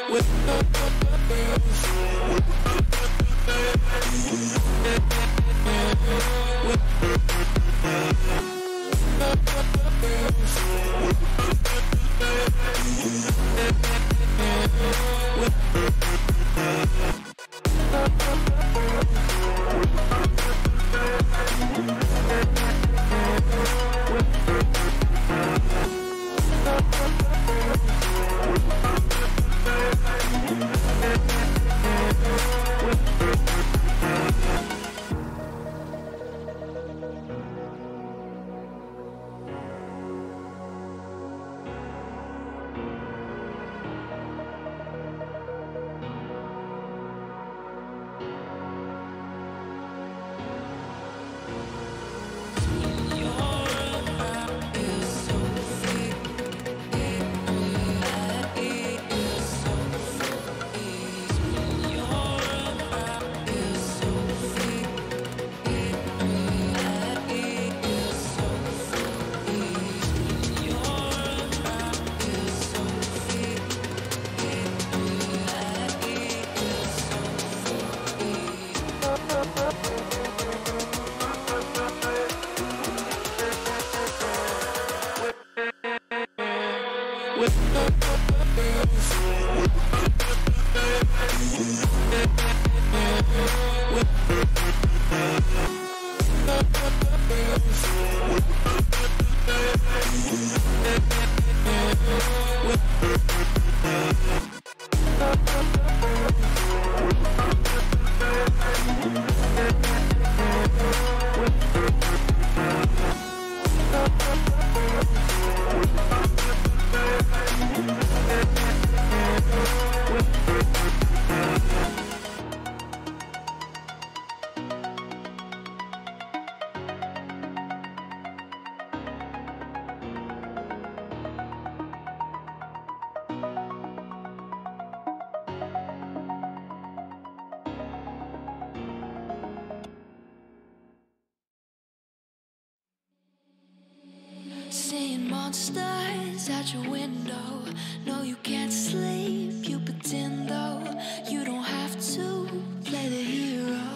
Seeing monsters out your window. No, you can't sleep, you pretend though. You don't have to play the hero,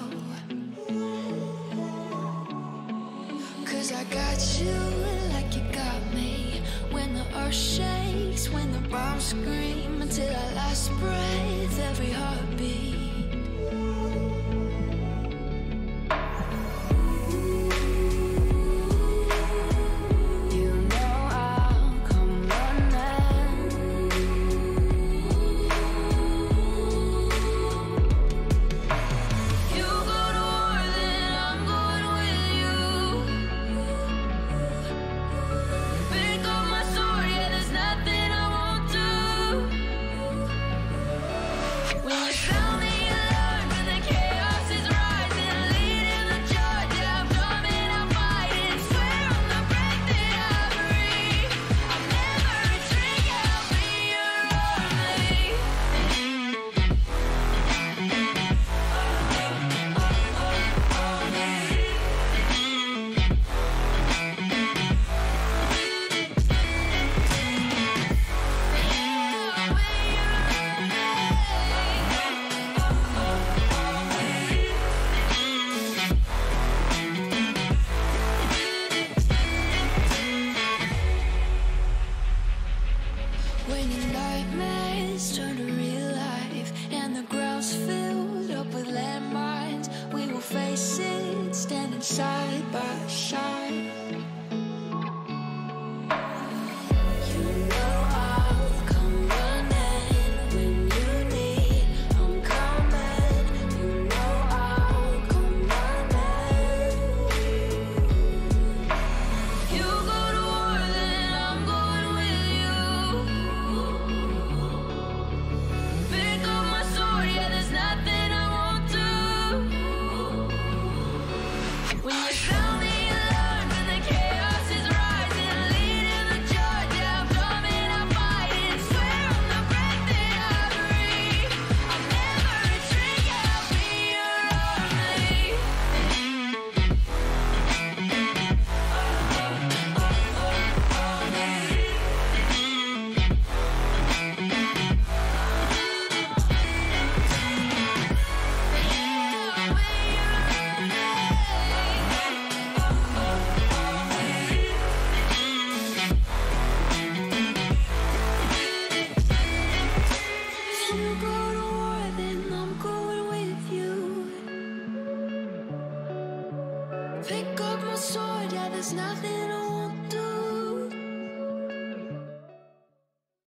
'cause I got you like you got me. When the earth shakes, when the bombs scream, until our last breath, every heartbeat. When your nightmares turn to real life and the ground's filled up with landmines, we will face it standing side by side. You know I'll come running when you need. I'm coming. You know I'll come running. You go to war, then I'm going with you. Pick up my sword, yeah, there's nothing I won't do. When you sound the alarm. Pick up my sword, yeah, there's nothing I won't do.